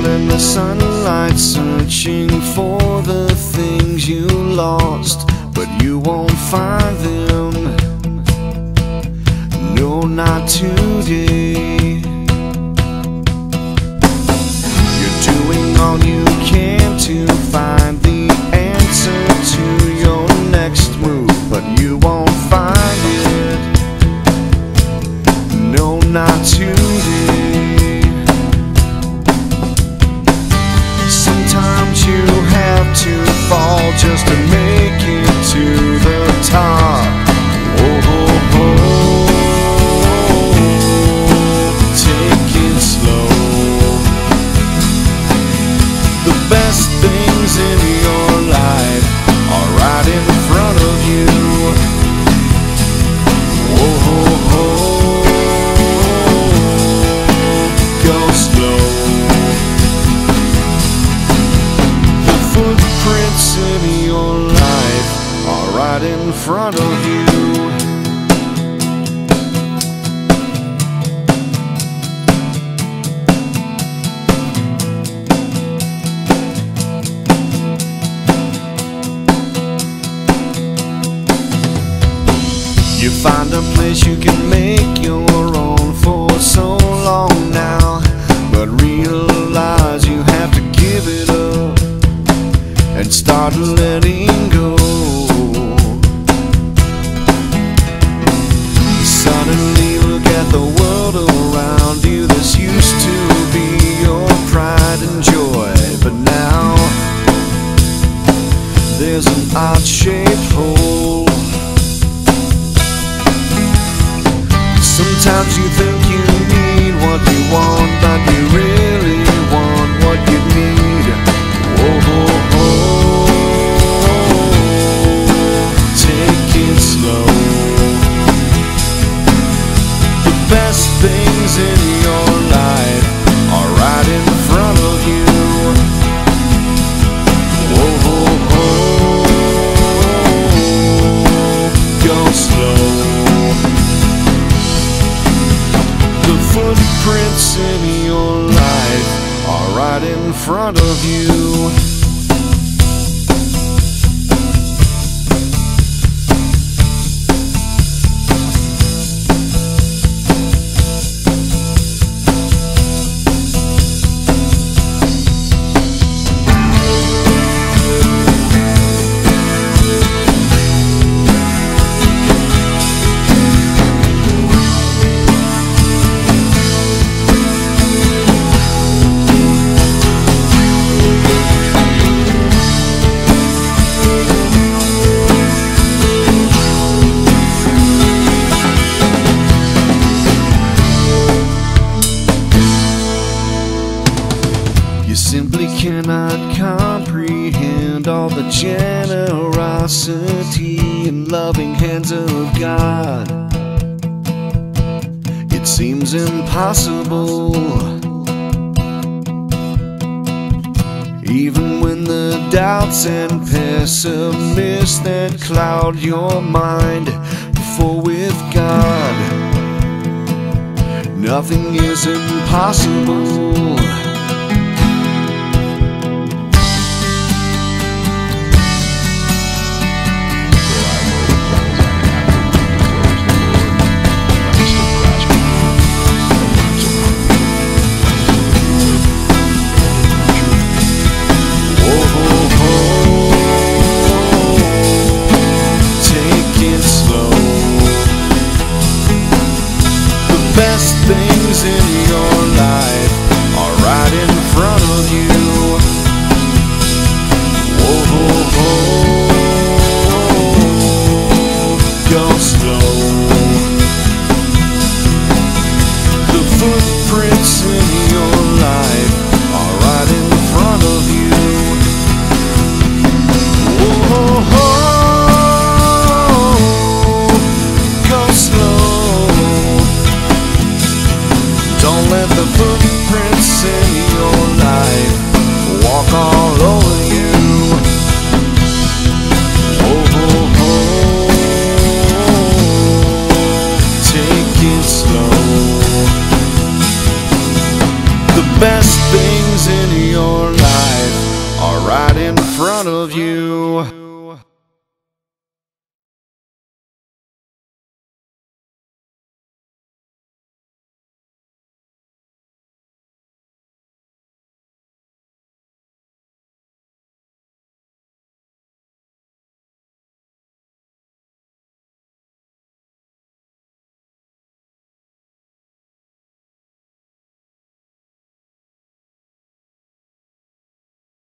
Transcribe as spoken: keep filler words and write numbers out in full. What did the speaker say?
in the sunlight, searching for the things you lost, but you won't find them. No, not today. You're doing all you can to find the answer to your next move, but you won't find it. No, not today. Sometimes you have to fall just to make it to the top. Oh, oh, oh. Take it slow. The best things in your life are right in front of you. Oh, oh, oh. Go slow. The footprints in your life are right in front of you. You find a place you can make your own for so long now, but realize you have to give it up and start letting go. Suddenly look at the world around you. This used to be your pride and joy, but now there's an odd-shaped hole. Sometimes you think you need what you want, but you really want what you need. Whoa, whoa, whoa. Take it slow. The best things in your life are right in front of you. Whoa, whoa, whoa. Go slow. The footprints in your life are right in front of you. You simply cannot comprehend all the generosity and loving hands of God. It seems impossible, even when the doubts and pessimists that cloud your mind. For with God, nothing is impossible. Best things in your life are right in front of you. Whoa, whoa, whoa. Go slow. The footprints in your life are right in front of you. Whoa, whoa, whoa. Go slow. Don't let the footprints in your life walk all over you. Oh, oh, oh. front of you.